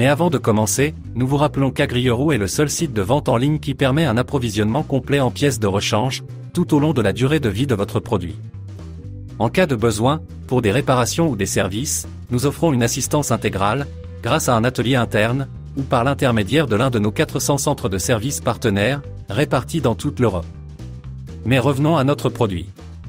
Mais avant de commencer, nous vous rappelons qu'Agriero est le seul site de vente en ligne qui permet un approvisionnement complet en pièces de rechange, tout au long de la durée de vie de votre produit. En cas de besoin, pour des réparations ou des services, nous offrons une assistance intégrale, grâce à un atelier interne, ou par l'intermédiaire de l'un de nos 400 centres de services partenaires, répartis dans toute l'Europe. Mais revenons à notre produit.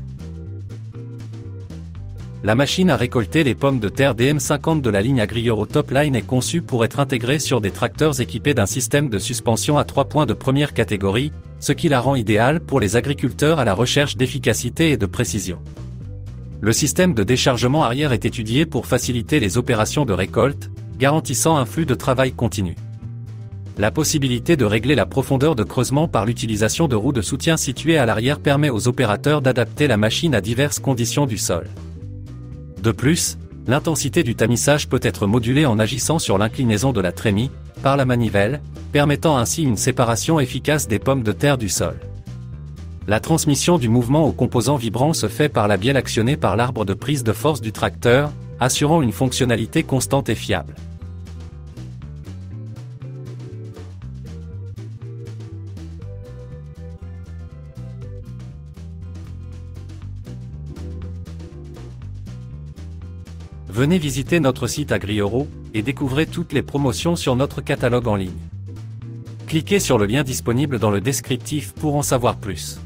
La machine à récolter les pommes de terre DM50 de la ligne Agriero Topline est conçue pour être intégrée sur des tracteurs équipés d'un système de suspension à 3 points de première catégorie, ce qui la rend idéale pour les agriculteurs à la recherche d'efficacité et de précision. Le système de déchargement arrière est étudié pour faciliter les opérations de récolte, garantissant un flux de travail continu. La possibilité de régler la profondeur de creusement par l'utilisation de roues de soutien situées à l'arrière permet aux opérateurs d'adapter la machine à diverses conditions du sol. De plus, l'intensité du tamissage peut être modulée en agissant sur l'inclinaison de la trémie, par la manivelle, permettant ainsi une séparation efficace des pommes de terre du sol. La transmission du mouvement aux composants vibrants se fait par la bielle actionnée par l'arbre de prise de force du tracteur, assurant une fonctionnalité constante et fiable. Venez visiter notre site Agriero et découvrez toutes les promotions sur notre catalogue en ligne. Cliquez sur le lien disponible dans le descriptif pour en savoir plus.